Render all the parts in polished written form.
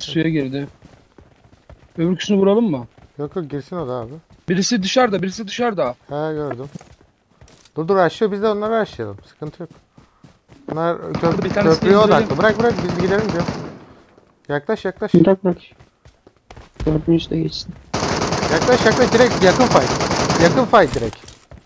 suya girdi. Öbürküsünü vuralım mı? Yok yok, girsin o da abi. Birisi dışarıda, birisi dışarıda. He, gördüm. Dur aşıyor, biz de onları aşıyalım. Sıkıntı yok. Bunlar Bir tanesi köprüye indirelim. odaklı. Bırak biz gidelim diyor. Yaklaş. Bırak. Dördüncüsü de geçsin. Yaklaş direkt yakın fight direkt.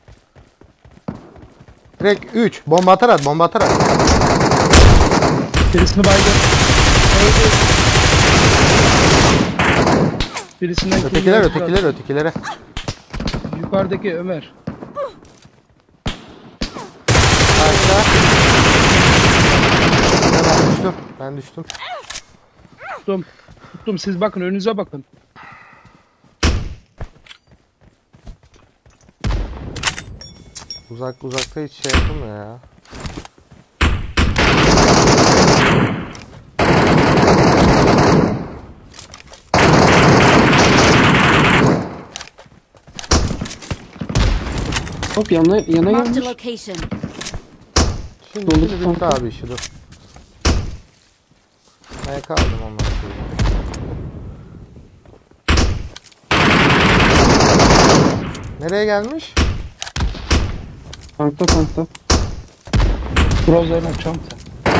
Direkt 3 bomba atarak. Birisini baydı. Birisinden Ötekilere. Yukarıdaki Ömer. Aşağı. Ben düştüm. Tuttum. Siz bakın, önünüze bakın. Uzakta hiç şey yapılmıyor ya. Hop yana Marked a gelmiş. location. Şimdi bitti abi işi, dur. Ayak aldım ondan sonra. Nereye gelmiş? Tankta. Browser'ın çanta.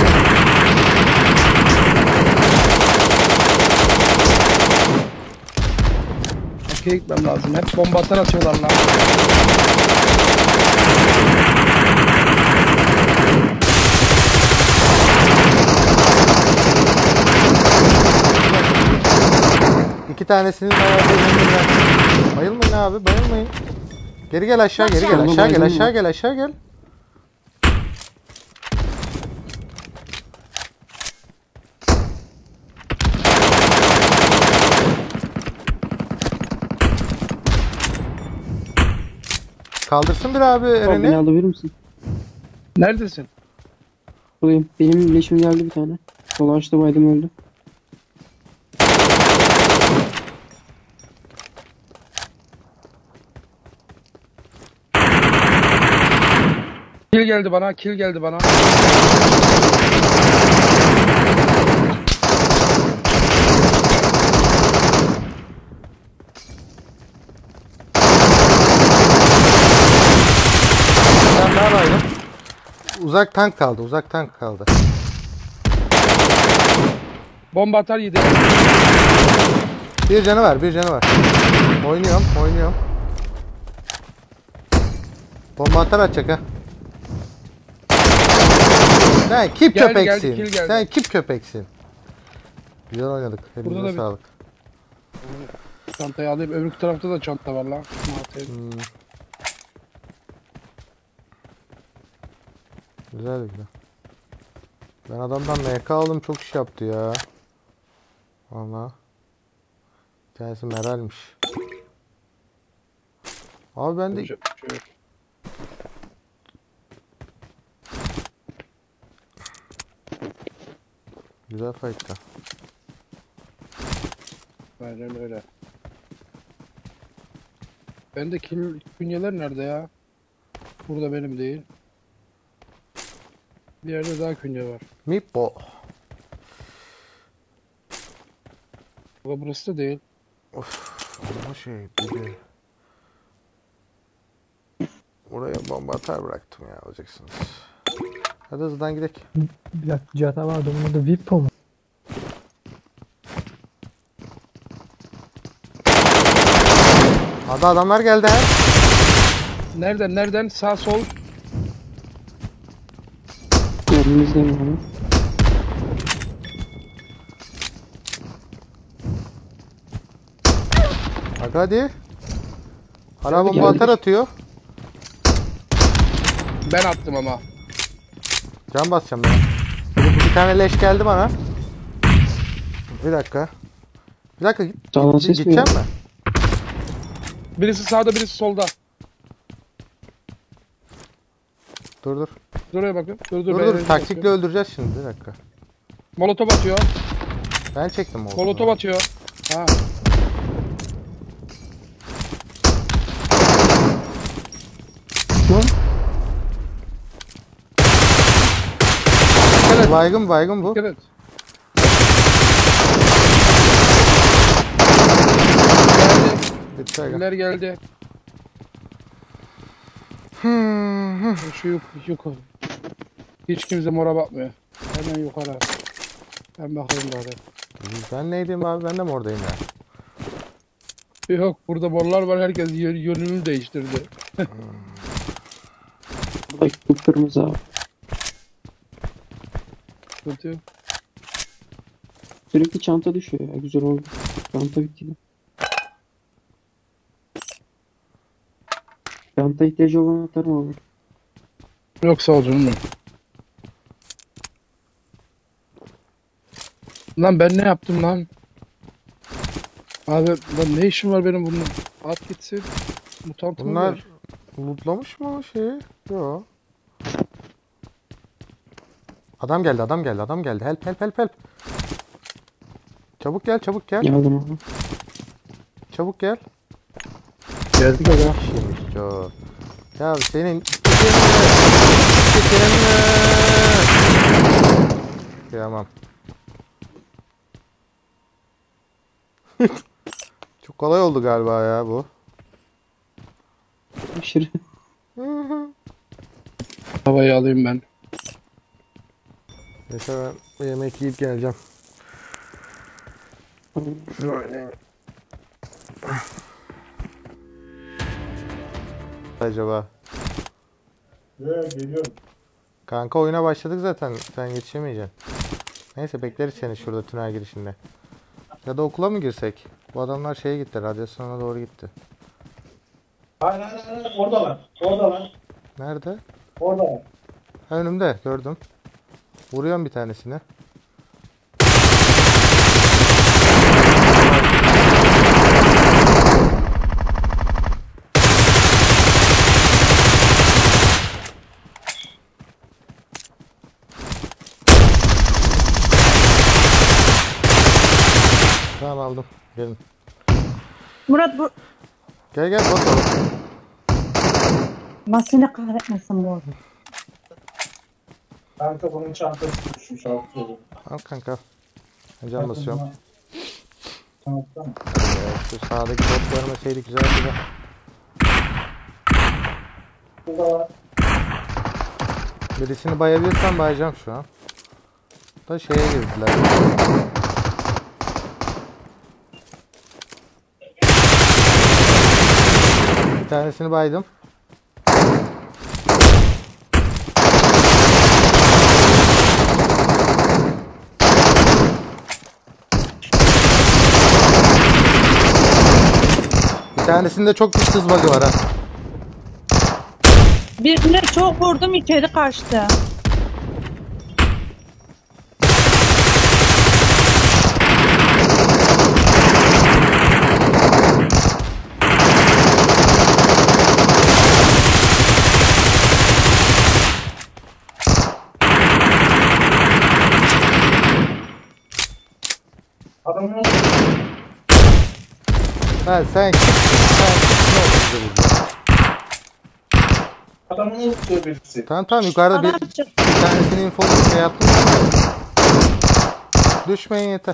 Okey, gitmem lazım. Hep bomba atar atıyorlar lan. İki tanesinin ayarlarını bayılmayın abi, bayılmayın. Geri gel aşağı gel. Kaldırsın bir abi Beni Eren'i. alabilir misin? Neredesin? Buradayım. Benim leşim geldi bir tane. Dolaştı, baydım, öldü. Kill geldi bana. Ben daha baydım. Uzak tank kaldı. Bomba atar yedi. Bir canı var. Oynuyorum. Bomba atar atacak ha. Sen kim Geldi, köpeksin? kill geldi. Sen kim köpeksin? Güzel oynadık. Burada Elinize da sağlık. Çantayı alayım. Öbür tarafta da çanta var lan. Güzel. Ben adamdan MK aldım, çok iş yaptı ya. Valla. Kendisi Meral'miş. Abi ben de güzel fight'ta. Aynen öyle. Ben de künyeler nerede ya? Burada benim değil. Bir yerde daha künye var. Mipo. Burası da değil. Ama bir de oraya bomba atar bıraktım ya, alacaksınız. Hadi hızlıdan gidelim. Bir dakika, Cihat'a vardı. Bunun adı Vippo mu? Hadi adamlar geldi ha. Nereden? Sağ sol. Önümüzde mi onu? Bak hadi. Hala bomba atar atıyor. Ben attım ama. Can basacağım ben. Bir tane leş geldi bana. Bir dakika. Sağdan ses mi Gideceğim ya? mi? Birisi sağda, birisi solda. Dur. Duraya bakın. Dur. Dur. Taktikle öldüreceğiz şimdi. Bir dakika. Molotov atıyor. Ben çektim o. Molotov atıyor. Ha. Lan. Baygın bu. Dikkat et. aşağı gel. Eller geldi. Şu yukarı. Hiç kimse mora bakmıyor. Hemen yukarı. Ben bakayım bari. Ben neydim abi? Ben de mi oradayım ya? Yok burada morlar var. Herkes yönünü değiştirdi. Buradaki kıpkırmızı abi. Sıkıntı yok. Sürekli çanta düşüyor ya. Güzel oldu. Çanta bitti. Çanta ihtiyacı olan atarım abi. Yok sağ ol canım benim. Lan ben ne yaptım lan? Abi lan ne işim var benim bunun? At gitsin. Mutantım Bunlar var. lootlamış mı o şeyi? Yok. Adam geldi, adam geldi, adam geldi. Help, help, help, help. Çabuk gel, çabuk gel. Geldim abi. Çabuk gel. Geldik aga. Kişiymiş çok. Ya senin Çıkın. Kıyamam. Çok kolay oldu galiba ya bu. Aşırı. Havayı alayım ben. Neyse ben yemek yiyip geleceğim. Acaba? Geliyorum. Kanka oyuna başladık zaten. Sen yetişemeyeceksin. Neyse bekleriz seni şurada tünel girişinde. Ya da okula mı girsek? Bu adamlar şeye gitti. Radyasyona doğru gitti. Hayır hayır hayır. Oradalar. Oradalar. Nerede? Oradalar. Ha, önümde. Gördüm. Vuruyorum bir tanesini. Tamam aldım. Gelin. Murat bu Gel gel bakalım. masini kahretmesin bu arada. Kanka bunun çantası düşmüş altı. Al kanka. Ben can basıyorum. Tamam. Şu sağdaki bot görmeseydik güzeldi de. Burada var. Birisini bayabilirsem bayacağım şu an. Da şeye girdiler. Bir tanesini baydım. Bir tanesinde çok güçlü hız bug'ı var ha. Birine çok vurdum içeri kaçtı. Adamın Ha sen ne oldu burada? adamın tutuyor birisi. Tamam tamam yukarıda Adam bir çıktı. tanesini info şey yaptım. Düşmeyin yeter.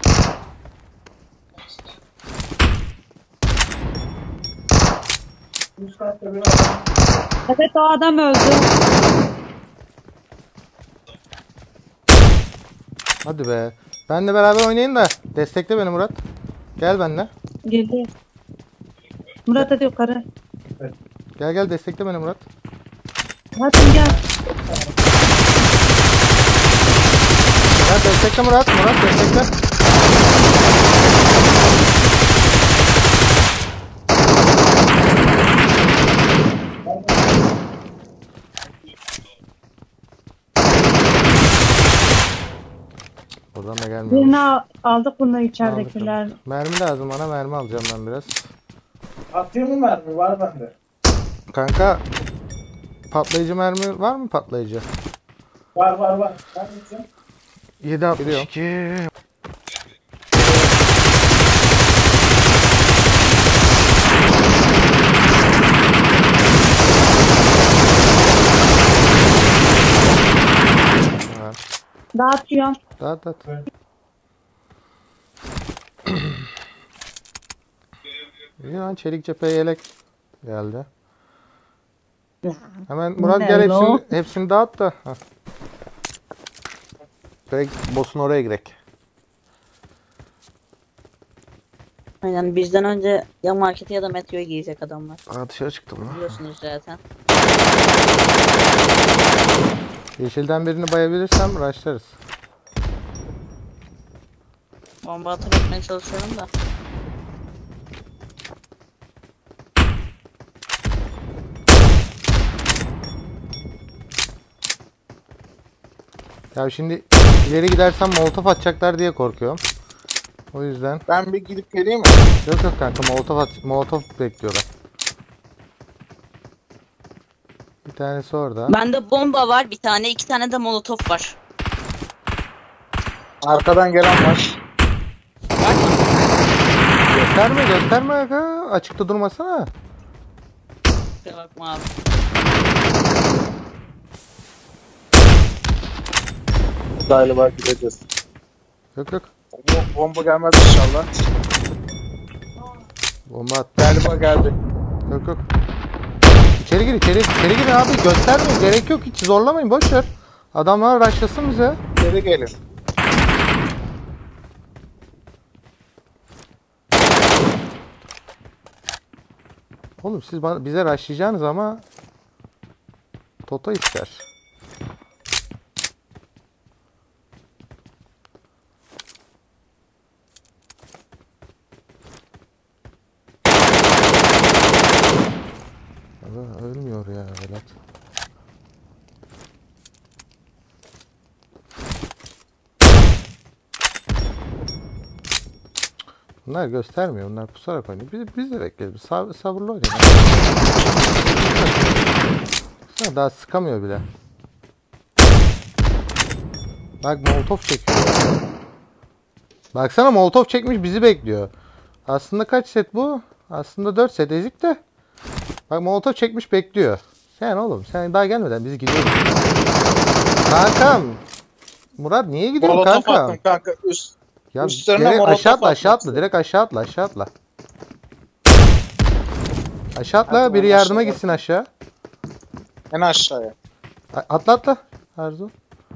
Üst katta bir adam. Evet o adam öldü. Hadi be. Benle beraber oynayın da destekle beni Murat. Gel benimle. Geliyor. Murat hadi yukarı. Gel gel destekle beni Murat. Hadi gel. Gel destekle Murat. Murat destekle. Buradan da gelmiyor. Birini aldık bunları içeridekiler. Mermi lazım bana. Mermi alacağım ben biraz. Atıyor mu mermi? Var bende. Kanka patlayıcı mermi var mı patlayıcı? Var. Ben gideceğim. 7.62. Dağıtıyorum. Dağıt dağıt. İyi lan, çelik cephe yelek geldi. Hemen Murat gel Hello. hepsini dağıt da. Heh. Direkt boss'un oraya girek. Aynen bizden önce ya markete ya da metroya giyecek adamlar. Aa, dışarı çıktım lan. Biliyorsunuz zaten. Yeşilden birini bayabilirsem rushlarız. Bomba atıp etmeye çalışıyorum da. Ya şimdi ileri gidersem molotof atacaklar diye korkuyorum. O yüzden. Ben bir gidip geleyim mi? Yok yok kanka, molotof bekliyorlar. Bir tanesi orada. Bende bomba var bir tane, 2 tane de molotof var. Arkadan gelen var. Var mı? Gösterme aga. Açıkta durmasana. Kusura bakma abi. Galiba gideceğiz. Yok yok. Bomba gelmez inşallah. Bomba at. Galiba geldi. Yok yok. İçeri gir abi, göstermeyin, gerek yok, hiç zorlamayın, boş ver. Adamlar rushlasın bize. Geri gelin. Oğlum siz bize rushlayacaksınız ama Toto ister. Aga, ölmüyor ya Velat. Bunlar göstermiyor. Bunlar pusarak oynuyor. Biz de bekleyelim. Sabırlı oynayalım. Daha sıkamıyor bile. Bak molotof çekiyor. Baksana, molotof çekmiş bizi bekliyor. Aslında kaç set bu? Aslında 4 set ezik de. Bak molotof çekmiş bekliyor. Sen oğlum, sen daha gelmeden biz gidiyoruz. Kankam. Murat niye gidiyorsun Molotof kankam? attım kanka. Ya Üstlerine direkt molotof aşağı atla, atmak direkt aşağı atla. Aşağı atla, Hadi biri oğlum, yardıma aşağı gitsin aşağı. En aşağıya. Atla Arzu.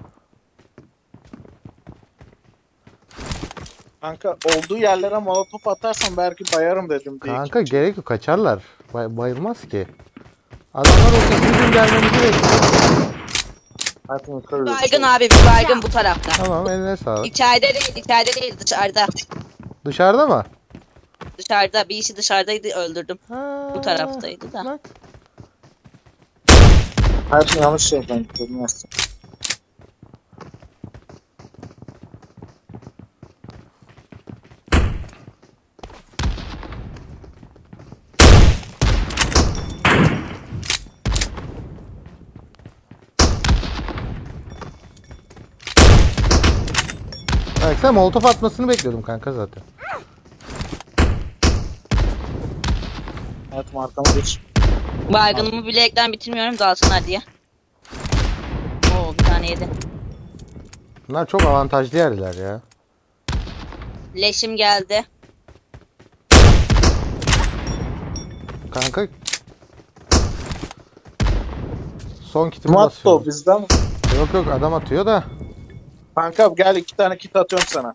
Kanka olduğu yerlere molotof atarsan belki bayarım dedim diye. Kanka gerek yok, kaçarlar. Bayılmaz ki. Adamlar o bizim gelmemizi bekliyor. Hadi yukarı. Baygın abi, bir baygın bu tarafta. Tamam, eline sağlık. İçeride değil dışarıda. Dışarıda mı? Dışarıda, bir işi dışarıdaydı, öldürdüm. Ha, Bu taraftaydı da. bak. Her şey yanlış şeyden gittim. Bak sen molotof atmasını bekliyordum kanka zaten. Evet, markama geç. Baygınımı bilekten bitirmiyorum, dalsınlar diye. Oo, bir tane yedi. Bunlar çok avantajlı yerler ya. Leşim geldi. Kanka. Son kitimi Matto basıyorum. bizden mi? Yok adam atıyor da. Kanka gel 2 tane kit atıyorum sana.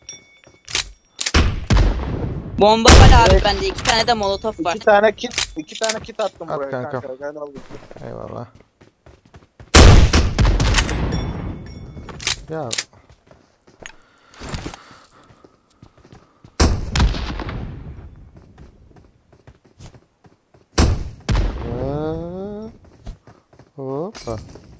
Bomba var abi bende, 2 tane de molotof var. 2 tane kit attım At buraya kanka. kanka. Gel al. Gel. Eyvallah. Ya. Hoppa.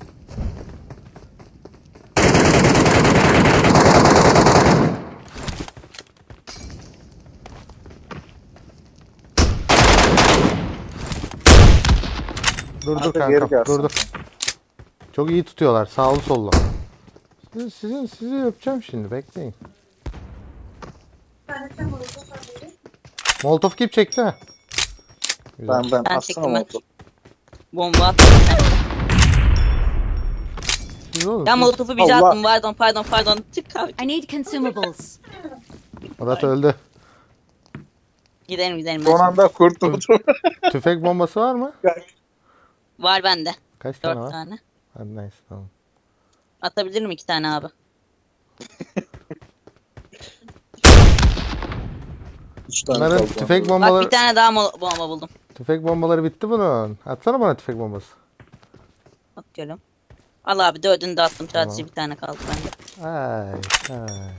Dur Kanka, kanka. geri gelsin. Dur. Çok iyi tutuyorlar. Sağlı sollu. Sizi yapacağım şimdi. Bekleyin. Molotov kim çekti ha? Güzel. Ben Ben atsana çektim ben. molotof. Bomba attım. Siz oğlum, Ben siz- molotofu bir Allah. attım, pardon. Çık abi. I need consumables. Murat öldü. Gidelim gidelim. Son anda kurtuldum. Tüfek bombası var mı? Var bende. Kaç tane 4 var? tane. Hadi nice tamam. Atabilirim 2 tane abi. 3 tane Bunların kaldı. tüfek Bak bombaları bir tane daha bomba buldum. tüfek bombaları bitti bunun. Atsana bana tüfek bombası. Atıyorum. Al abi 4'ünü de attım. Sadece Tamam. bir tane kaldı bende. Ay ay.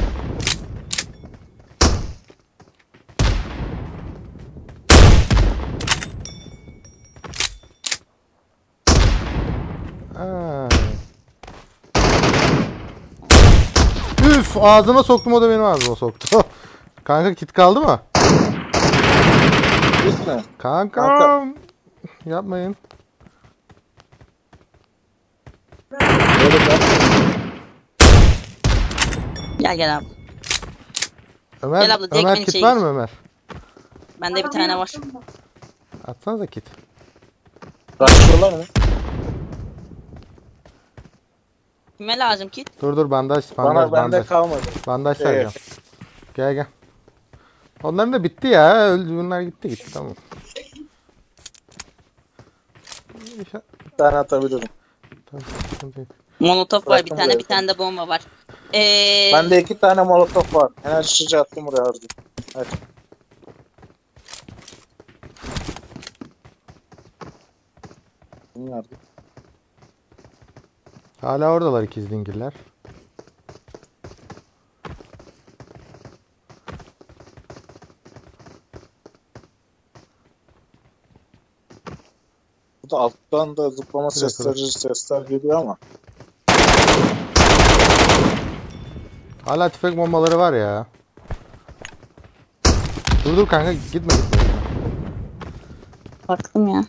Ay. Üf ağzıma soktum o da benim ağzıma soktu. Kanka kit kaldı mı? Gitme. Kankam. Yapmayın. Böyle ben. Gel abi. Ömer, Gel abla, direkt Ömer beni kit çek. var mı Ömer? Bende bir tane var. Atsanıza kit. Raşlıyorlar mı? Kime lazım kit? Dur bandaj Bana bende bandaj. kalmadı. Bandaj saracağım. Gel. Onların da bitti ya. Öldü bunlar gitti tamam. Bir tane atabilirim. Tamam, sıkıntı yok. Molotof var bir Bıraktım tane. buraya. Bir tane de bomba var. Bende 2 tane molotof var. Enerji içici attım buraya harcı. Hadi. Nerede? Hala oradalar ikiz dingiller. Bu da alttan da zıplama dakika. sesler geliyor ama. Hala tüfek bombaları var ya. Dur kanka gitme. Baktım ya.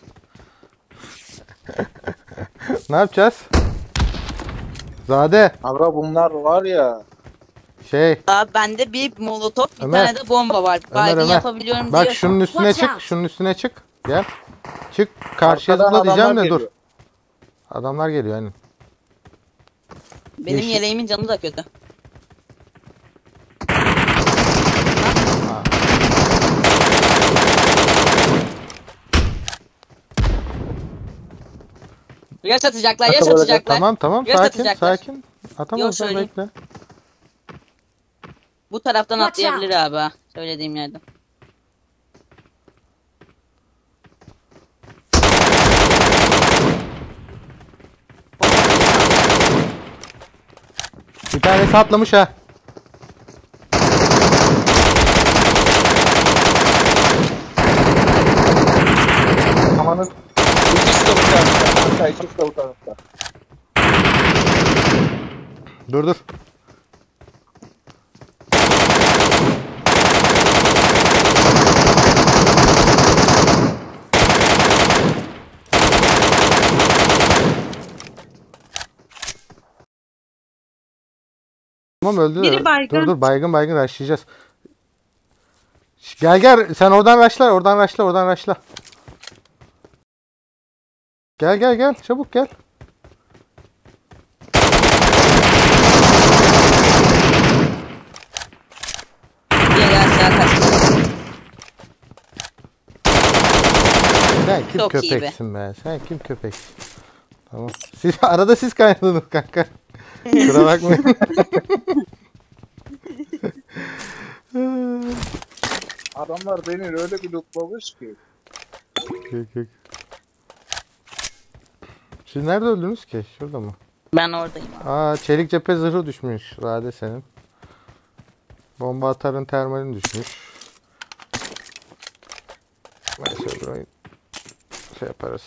Ne yapacağız? Zade Abra bunlar var ya. şey Abi bende bir molotof bir Ömer. tane de bomba var. Baygın Ömer. yapabiliyorum Bak diyor. şunun üstüne Watch çık. out. Şunun üstüne çık. Gel. Çık. Karşıya Arkadan zıpla diyeceğim adamlar de dur. geliyor. Adamlar geliyor hani. Benim Yeşil. yeleğimin canı da kötü. Yaş atacaklar, yaş Takım atacaklar. Tamam Yaş sakin atacaklar. sakin. Atamazsan söyleyeyim. bekle. Bu taraftan Watch atlayabilir abi ha. Söylediğim yerden. Bir tanesi atlamış ha. Amanın. İkisi de bu tarafta. Kanka ikisi de bu tarafta. Dur. Tamam öldü. Biri baygın. Dur baygın rushlayacağız. Gel sen oradan rushla. Gel çabuk gel. Diğeri aşağı kaçtı. Sen kim Çok iyi be. köpeksin be. Sen kim köpeksin? Tamam. Arada siz kaynadınız kanka. Kusura bakmayın. Adamlar beni öyle bir lootlamış ki. Yok. Siz nerede öldünüz ki? Şurada mı? Ben oradayım abi. Çelik cephe zırhı düşmüş. Rade senin. Bomba atarın termalin düşmüş. Neyse burayı şey yaparız.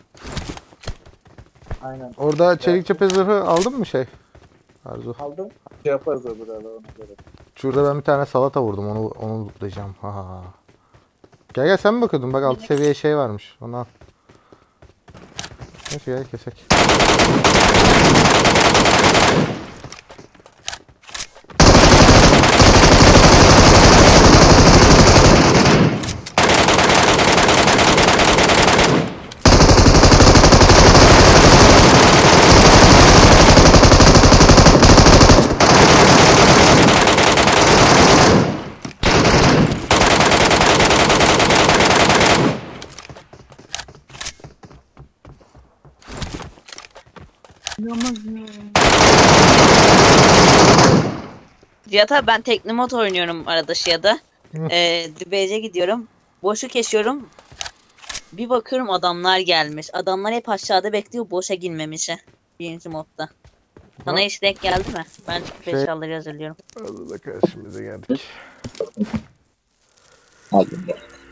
Aynen. Orada çelik cephe zırhı aldın mı şey? Arzu. Aldım. Şey yaparız öbür arada ona göre. Şurada ben bir tane salata vurdum. Onu lootlayacağım. Ha. Gel sen mi bakıyordun? Bak alt seviye şey varmış. Onu al. Neyse gel kesek. Cihat abi ben teknomod oynuyorum arada ya da. Hı. Base'e gidiyorum. Boşu kesiyorum. Bir bakıyorum adamlar gelmiş. Adamlar hep aşağıda bekliyor boşa girmemişe. Birinci modda. Sana Ha. hiç denk geldi mi? Ben çıkıp Şey- eşyaları hazırlıyorum. Allah karşımıza geldik. Aldım.